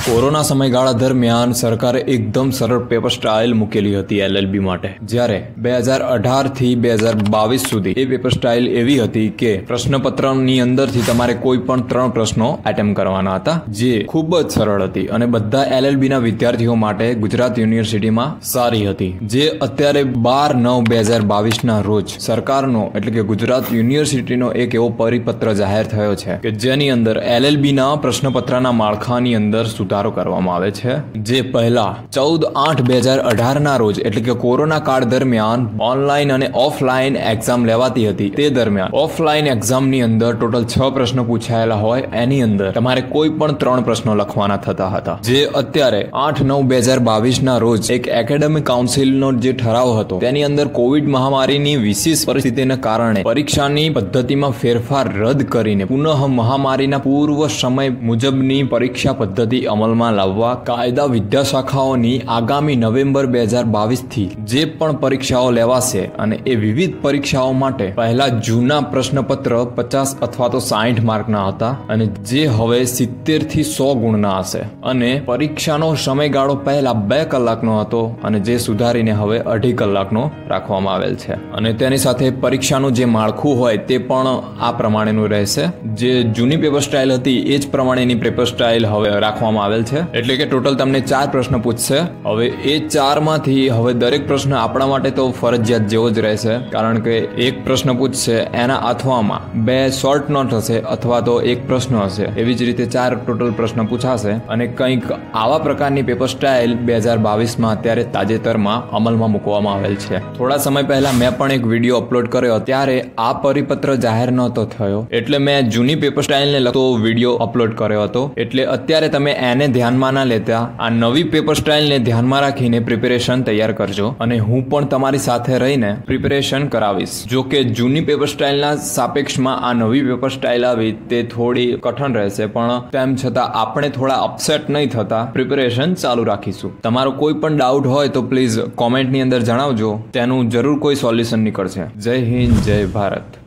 Corona સમયગાળા દરમિયાન સરકારે એકદમ સરળ પેપર સ્ટાઇલ મૂકેલી હતી એલએલબી માટે, જ્યારે 2018 થી 2022 સુધી એ પેપર સ્ટાઇલ એવી હતી કે પ્રશ્નપત્રની અંદરથી તમારે કોઈ પણ 3 પ્રશ્નો એટેમ્પ કરવાના હતા, જે ખૂબ જ સરળ હતી અને બધા એલએલબી ના વિદ્યાર્થીઓ માટે ગુજરાત યુનિવર્સિટીમાં સારી હતી. જે અત્યારે 12/9/2022 ના રોજ સરકારનો એટલે કે ગુજરાત યુનિવર્સિટીનો એક એવો પરિપત્ર જાહેર થયો છે કે જેની અંદર એલએલબી ના પ્રશ્નપત્રના માળખાની અંદર સુધારો કરવામાં આવે છે. જે પહેલા 14/8/2018 ના રોજ એટલે કે કોરોના કાળ દરમિયાન ઓનલાઈન અને ઓફલાઈન એક્ઝામ લેવાતી હતી, તે દરમિયાન ઓફલાઈન એક્ઝામની અંદર ટોટલ 6 પ્રશ્નો પૂછાયેલા હોય, એની અંદર તમારે કોઈ પણ 3 પ્રશ્નો લખવાના થતા હતા. જે અત્યારે 8/9/2022 ના રોજ એક એકેડેમિક કાઉન્સિલનો જે ઠરાવ હતો તેની અંદર કોવિડ મહામારીની વિશેષ પરિસ્થિતિને કારણે પરીક્ષાની પદ્ધતિમાં ફેરફાર રદ કરીને પુનઃ મહામારીના પૂર્વ સમય મુજબની પરીક્ષા પદ્ધતિ અમલમાં લાવવા કાયદા વિદ્યાશાખાઓની આગામી નવેમ્બર 2022 થી જે પણ પરીક્ષાઓ લેવાશે અને એ વિવિધ પરીક્ષાઓ માટે પહેલા જૂના પ્રશ્નપત્ર 50 અથવા તો 60 માર્કના હતા અને જે હવે 70 થી 100 ગુણના હશે, અને પરીક્ષાનો સમયગાળો પહેલા 2 કલાકનો હતો અને જે સુધારીને હવે 2.5 કલાકનો રાખવામાં આવેલ છે. અને તેની સાથે પરીક્ષાનું જે માળખું હોય તે પણ આ પ્રમાણેનું રહેશે. જે જૂની પેપર સ્ટાઇલ હતી એ જ પ્રમાણેની પેપર સ્ટાઇલ હવે રાખવામાં આવેલ છે. એટલે કે ટોટલ તમને 4 પ્રશ્ન પૂછશે. હવે એ 4 માંથી હવે દરેક પ્રશ્ન આપણા માટે તો ફરજિયાત જેવો જ રહેશે, કારણ કે એક પ્રશ્ન પૂછશે એના અથવામાં 2 શોર્ટ નોટ હશે અથવા તો એક પ્રશ્ન હશે. એવી જ રીતે 4 ટોટલ પ્રશ્ન પૂછાશે અને કંઈક આવા પ્રકારની પેપર સ્ટાઇલ 2022માં અત્યારે તાજેતરમાં અમલમાં મૂકવામાં આવેલ છે. થોડા સમય પહેલા મેં પણ એક વિડીયો અપલોડ કર્યો, ત્યારે આ પરિપત્ર જાહેર નહોતો થયો એટલે મેં જૂની પેપર સ્ટાઇલને લગતો વિડીયો અપલોડ કર્યો હતો. એટલે અત્યારે તમે એને ધ્યાનમાં ના લેતા આ નવી પેપર સ્ટાઇલને ધ્યાનમાં રાખીને પ્રિપેરેશન તૈયાર કરજો, અને હું પણ તમારી સાથે રહીને પ્રિપેરેશન કરાવીશ. જો કે જૂની પેપર સ્ટાઇલના સાપેક્ષમાં આ નવી પેપર સ્ટાઇલ આવી તે થોડી કઠણ રહેશે, પણ તેમ છતાં આપણે થોડા અપસેટ નહીં થતા પ્રિપેરેશન ચાલુ રાખીશું. તમારો કોઈ પણ ડાઉટ હોય તો પ્લીઝ કોમેન્ટની અંદર જણાવજો, તેનું જરૂર કોઈ સોલ્યુશન નીકળશે. જય હિન્દ, જય ભારત.